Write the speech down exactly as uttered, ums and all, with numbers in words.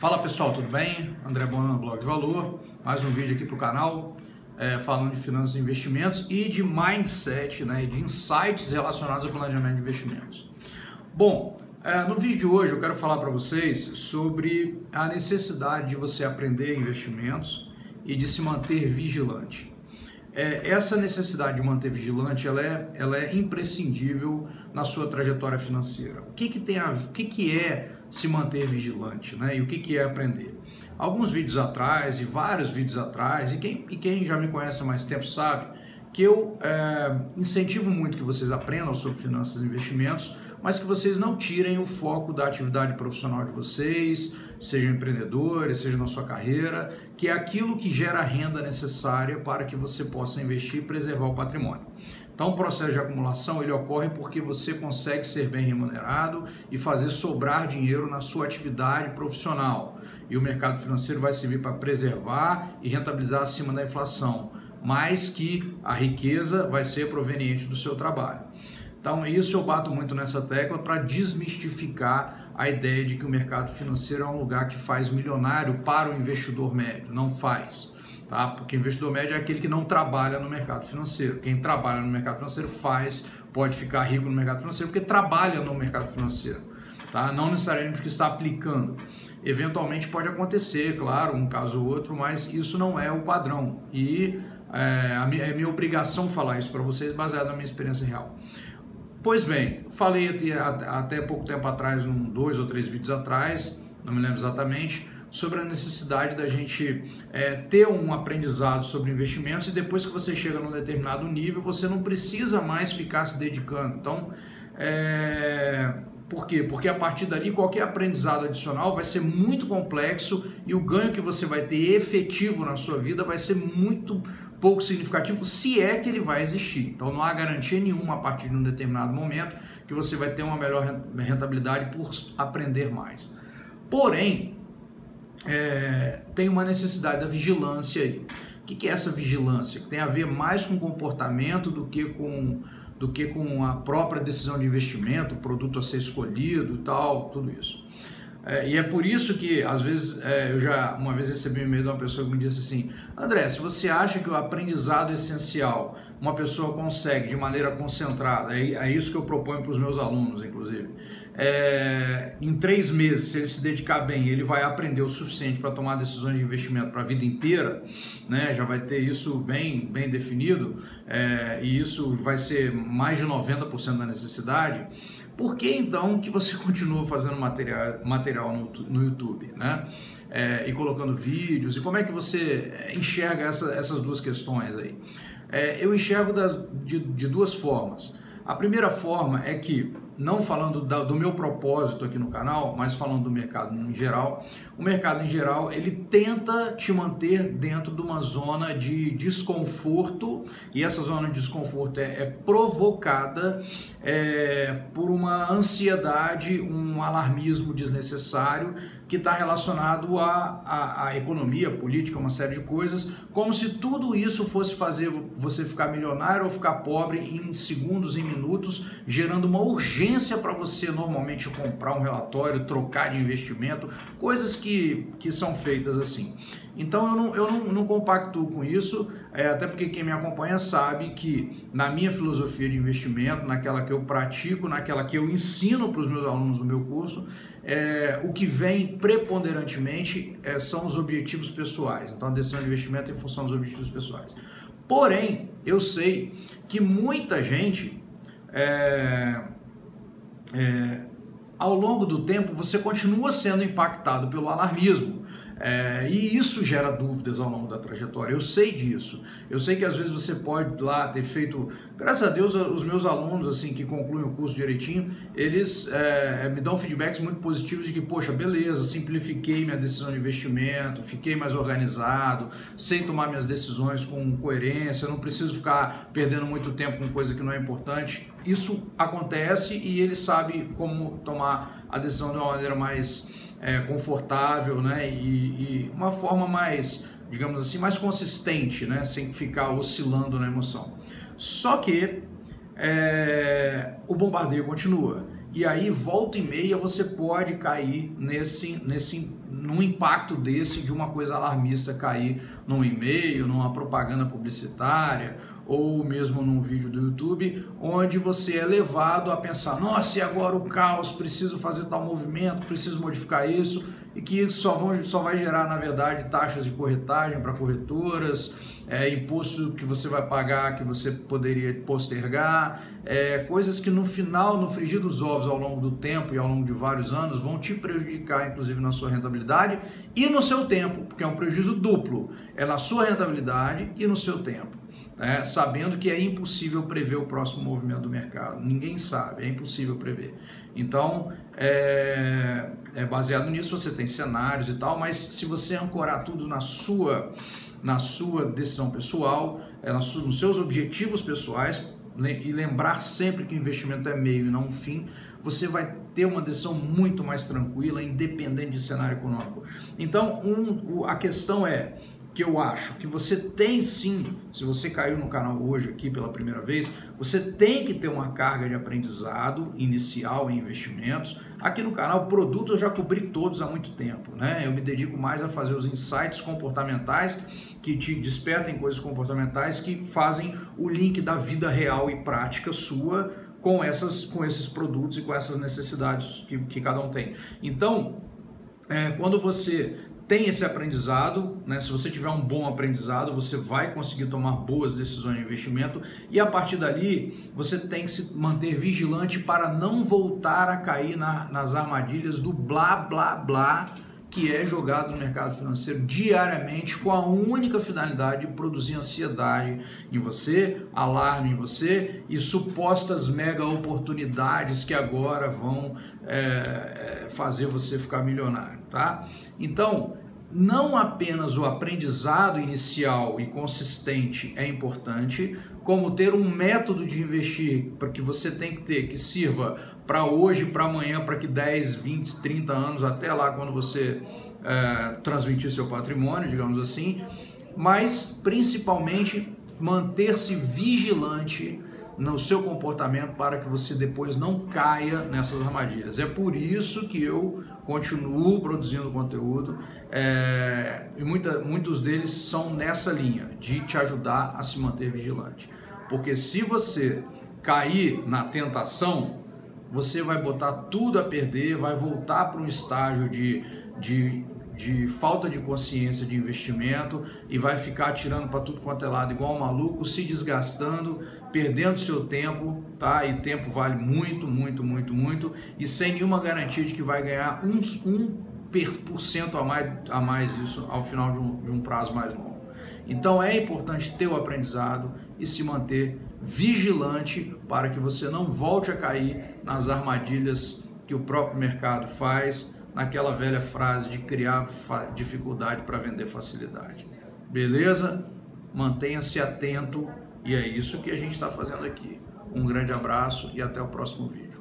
Fala pessoal, tudo bem? André Bonan, Blog de Valor, mais um vídeo aqui para o canal é, falando de finanças e investimentos e de mindset, né, e de insights relacionados ao planejamento de investimentos. Bom, é, no vídeo de hoje eu quero falar para vocês sobre a necessidade de você aprender investimentos e de se manter vigilante. É, essa necessidade de manter vigilante ela é, ela é imprescindível na sua trajetória financeira. O que, que, tem a, o que, que é se manter vigilante, né? E o que, que é aprender? Alguns vídeos atrás e vários vídeos atrás, e quem, e quem já me conhece há mais tempo sabe que eu é, incentivo muito que vocês aprendam sobre finanças e investimentos, mas que vocês não tirem o foco da atividade profissional de vocês, sejam empreendedores, seja na sua carreira, que é aquilo que gera a renda necessária para que você possa investir e preservar o patrimônio. Então o processo de acumulação ele ocorre porque você consegue ser bem remunerado e fazer sobrar dinheiro na sua atividade profissional. E o mercado financeiro vai servir para preservar e rentabilizar acima da inflação, mais que a riqueza vai ser proveniente do seu trabalho. Então isso eu bato muito nessa tecla para desmistificar a ideia de que o mercado financeiro é um lugar que faz milionário para o investidor médio. Não faz. Tá? Porque o investidor médio é aquele que não trabalha no mercado financeiro. Quem trabalha no mercado financeiro faz, pode ficar rico no mercado financeiro porque trabalha no mercado financeiro. Tá? Não necessariamente porque está aplicando. Eventualmente pode acontecer, claro, um caso ou outro, mas isso não é o padrão. E é, a minha, é minha obrigação falar isso para vocês baseado na minha experiência real. Pois bem, falei até, até pouco tempo atrás, num, dois ou três vídeos atrás, não me lembro exatamente, sobre a necessidade da gente é, ter um aprendizado sobre investimentos e depois que você chega num determinado nível, você não precisa mais ficar se dedicando. Então, é... por quê? Porque a partir dali qualquer aprendizado adicional vai ser muito complexo e o ganho que você vai ter efetivo na sua vida vai ser muito pouco significativo, se é que ele vai existir. Então não há garantia nenhuma a partir de um determinado momento que você vai ter uma melhor rentabilidade por aprender mais. Porém, É, tem uma necessidade da vigilância aí. O que, que é essa vigilância? Que tem a ver mais com comportamento do que com, do que com a própria decisão de investimento, o produto a ser escolhido e tal, tudo isso. É, e é por isso que, às vezes, é, eu já uma vez recebi um e-mail de uma pessoa que me disse assim: André, se você acha que o aprendizado essencial uma pessoa consegue de maneira concentrada, é, é isso que eu proponho para os meus alunos, inclusive, é, em três meses, se ele se dedicar bem, ele vai aprender o suficiente para tomar decisões de investimento para a vida inteira, né? Já vai ter isso bem, bem definido, é, e isso vai ser mais de noventa por cento da necessidade. Por que então que você continua fazendo material, material no, no YouTube, né? É, e colocando vídeos, e como é que você enxerga essa, essas duas questões aí? É, eu enxergo das, de, de duas formas. A primeira forma é que, não falando da, do meu propósito aqui no canal, mas falando do mercado em geral, o mercado em geral ele tenta te manter dentro de uma zona de desconforto, e essa zona de desconforto é, é provocada é, por uma ansiedade, um alarmismo desnecessário que está relacionado à, à, à economia, política, uma série de coisas, como se tudo isso fosse fazer você ficar milionário ou ficar pobre em segundos, em minutos, gerando uma urgência para você normalmente comprar um relatório, trocar de investimento, coisas que, que são feitas assim. Então eu não, eu não, não compactuo com isso, é, até porque quem me acompanha sabe que na minha filosofia de investimento, naquela que eu pratico, naquela que eu ensino para os meus alunos no meu curso, é, o que vem preponderantemente é, são os objetivos pessoais. Então a decisão de investimento é em função dos objetivos pessoais. Porém, eu sei que muita gente, é, é, ao longo do tempo, você continua sendo impactado pelo alarmismo. É, e isso gera dúvidas ao longo da trajetória, eu sei disso, eu sei que às vezes você pode lá ter feito, graças a Deus os meus alunos assim que concluem o curso direitinho, eles é, me dão feedbacks muito positivos de que, poxa, beleza, simplifiquei minha decisão de investimento, fiquei mais organizado, sei tomar minhas decisões com coerência, não preciso ficar perdendo muito tempo com coisa que não é importante. Isso acontece e ele sabe como tomar a decisão de uma maneira mais É, confortável, né? E, e uma forma mais, digamos assim, mais consistente, né? Sem ficar oscilando na emoção. Só que é, o bombardeio continua. E aí, volta e meia, você pode cair nesse, nesse, num impacto desse de uma coisa alarmista cair num e-mail, numa propaganda publicitária ou mesmo num vídeo do YouTube, onde você é levado a pensar, nossa, e agora o caos, preciso fazer tal movimento, preciso modificar isso, e que isso só, vão, só vai gerar, na verdade, taxas de corretagem para corretoras, é, imposto que você vai pagar, que você poderia postergar, é, coisas que no final, no frigir dos ovos, ao longo do tempo e ao longo de vários anos, vão te prejudicar, inclusive, na sua rentabilidade e no seu tempo, porque é um prejuízo duplo, é na sua rentabilidade e no seu tempo. É, sabendo que é impossível prever o próximo movimento do mercado, ninguém sabe, é impossível prever. Então, é, é baseado nisso, você tem cenários e tal, mas se você ancorar tudo na sua, na sua decisão pessoal, é, na sua, nos seus objetivos pessoais, e lembrar sempre que o investimento é meio e não um fim, você vai ter uma decisão muito mais tranquila, independente de cenário econômico. Então, um, a questão é que eu acho que você tem sim, se você caiu no canal hoje aqui pela primeira vez, você tem que ter uma carga de aprendizado inicial em investimentos. Aqui no canal, produto eu já cobri todos há muito tempo, né? Eu me dedico mais a fazer os insights comportamentais que te despertem coisas comportamentais que fazem o link da vida real e prática sua com, essas, com esses produtos e com essas necessidades que, que cada um tem. Então, é, quando você tem esse aprendizado, né? Se você tiver um bom aprendizado, você vai conseguir tomar boas decisões de investimento e a partir dali você tem que se manter vigilante para não voltar a cair na, nas armadilhas do blá blá blá que é jogado no mercado financeiro diariamente com a única finalidade de produzir ansiedade em você, alarme em você e supostas mega oportunidades que agora vão é, fazer você ficar milionário, tá? Então, não apenas o aprendizado inicial e consistente é importante, como ter um método de investir para que você tem que ter, que sirva para hoje, para amanhã, para que dez, vinte, trinta anos, até lá quando você é, transmitir seu patrimônio, digamos assim, mas principalmente manter-se vigilante no seu comportamento para que você depois não caia nessas armadilhas. É por isso que eu continuo produzindo conteúdo é, e muita, muitos deles são nessa linha, de te ajudar a se manter vigilante. Porque se você cair na tentação, você vai botar tudo a perder, vai voltar para um estágio de, de, de falta de consciência de investimento e vai ficar atirando para tudo quanto é lado igual um maluco, se desgastando, perdendo seu tempo, tá? E tempo vale muito, muito, muito, muito e sem nenhuma garantia de que vai ganhar um, um por cento a mais, a mais isso ao final de um, de um prazo mais longo. Então é importante ter o aprendizado e se manter vigilante para que você não volte a cair nas armadilhas que o próprio mercado faz, naquela velha frase de criar dificuldade para vender facilidade. Beleza? Mantenha-se atento e é isso que a gente está fazendo aqui. Um grande abraço e até o próximo vídeo.